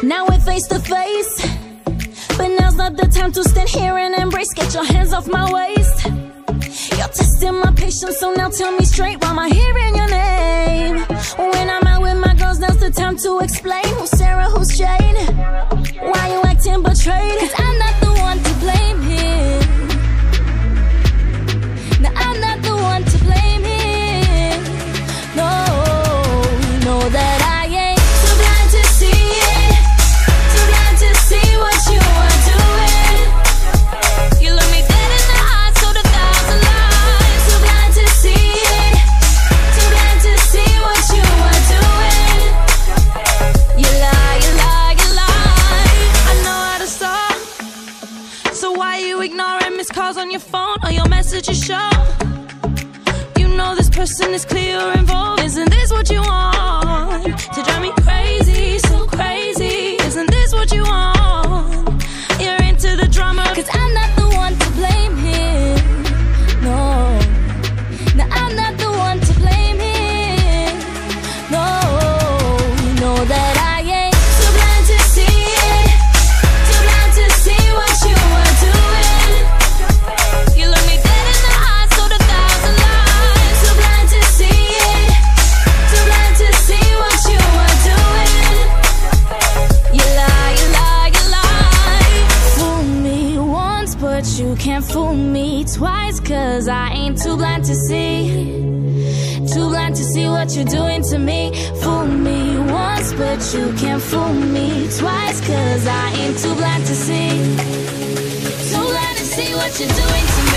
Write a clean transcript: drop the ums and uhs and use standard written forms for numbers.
Now we're face to face, but now's not the time to stand here and embrace. Get your hands off my waist. You're testing my patience, so now tell me straight, why am I hearing your name? When I'm out with my girls, now's the time to explain. Who's Sarah, who's Jane? Why you acting betrayed? 'Cause I'm not the one to blame here. No, I'm not the one to blame here. No, you know that I ain't too blind to see it, too blind to see what you are doing. You look me dead in the eyes, told 1,000 lies. Too blind to see it, too blind to see what you are doing. You lie, you lie, you lie. I know how to stop, so why you ignoring missed calls on your phone or your messages show? You know this person is clear involved. Isn't this what you want? To drive me crazy, so crazy. Isn't this what you want? You're into the drama, 'cause I'm not the one to blame here. No, no, I'm not the one to blame here. No, you know that I ain't too blind to see it, too blind to see what you are doing. You look me dead in the eyes, told 1,000 lies. Too blind to see it, too blind to see what you are doing. You lie, you lie, you lie. Fool me once, but you can't fool me twice, 'cause I ain't too blind to see, too blind to see what you're doing to me. Fool me once, but you can't fool me twice, 'cause I ain't too blind to see, too blind to see what you're doing to me.